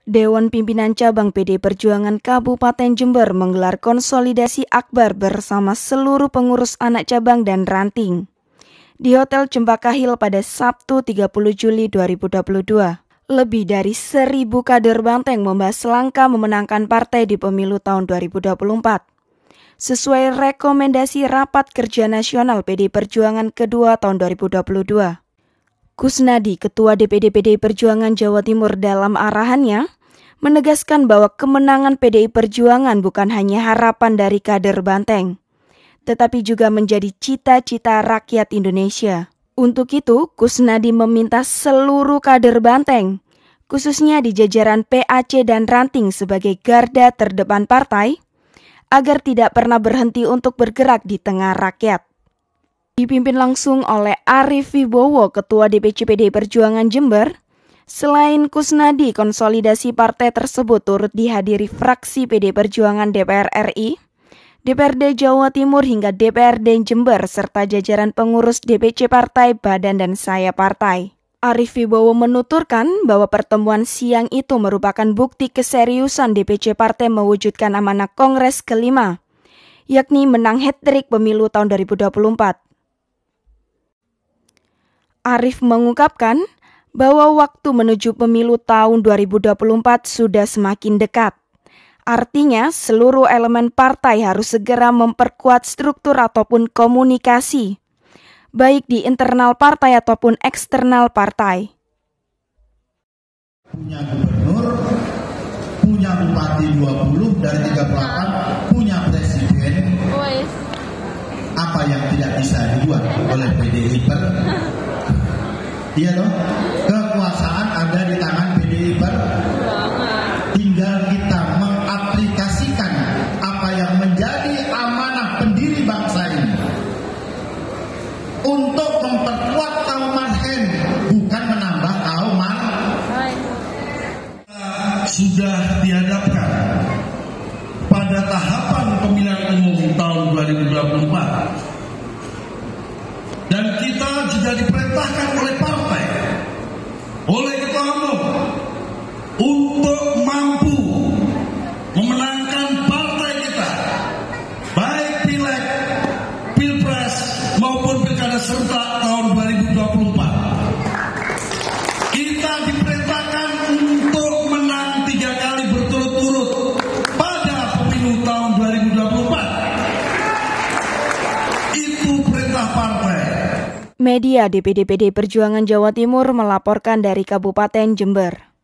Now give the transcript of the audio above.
Dewan Pimpinan Cabang PD Perjuangan Kabupaten Jember menggelar konsolidasi akbar bersama seluruh pengurus anak cabang dan ranting di Hotel Cempaka Hill pada Sabtu 30 Juli 2022. Lebih dari 1.000 kader Banteng membahas langkah memenangkan partai di pemilu tahun 2024. Sesuai rekomendasi Rapat Kerja Nasional PD Perjuangan kedua tahun 2022. Kusnadi, Ketua DPD PDI Perjuangan Jawa Timur dalam arahannya, menegaskan bahwa kemenangan PDI Perjuangan bukan hanya harapan dari kader Banteng, tetapi juga menjadi cita-cita rakyat Indonesia. Untuk itu, Kusnadi meminta seluruh kader Banteng, khususnya di jajaran PAC dan ranting sebagai garda terdepan partai, agar tidak pernah berhenti untuk bergerak di tengah rakyat. Dipimpin langsung oleh Arief Wibowo, Ketua DPC PDI Perjuangan Jember. Selain Kusnadi, konsolidasi partai tersebut turut dihadiri fraksi PDI Perjuangan DPR RI, DPRD Jawa Timur hingga DPRD Jember, serta jajaran pengurus DPC partai, badan dan sayap partai. Arief Wibowo menuturkan bahwa pertemuan siang itu merupakan bukti keseriusan DPC partai mewujudkan amanah Kongres kelima, yakni menang hat-trick pemilu tahun 2024. Arief mengungkapkan bahwa waktu menuju pemilu tahun 2024 sudah semakin dekat. Artinya, seluruh elemen partai harus segera memperkuat struktur ataupun komunikasi, baik di internal partai ataupun eksternal partai. Punya gubernur, punya bupati 20 dari 38, punya presiden. Apa yang tidak bisa dibuat oleh PDI Perjuangan? Iya dong, kekuasaan ada di tangan PDI Perjuangan. Tinggal kita mengaplikasikan apa yang menjadi amanah pendiri bangsa ini untuk memperkuat kaum marhen, bukan menambah kaum marhen. Sudah dihadapkan pada tahapan pemilihan umum tahun 2024. Dan kita juga diperintahkan oleh partai, oleh ketua umum, untuk mampu memenangkan partai kita, baik pileg, pilpres maupun pilkada serentak tahun 2024. Kita diperintahkan untuk menang 3 kali berturut-turut pada pemilu tahun 2024. Itu perintah partai. Media DPD PDI Perjuangan Jawa Timur melaporkan dari Kabupaten Jember.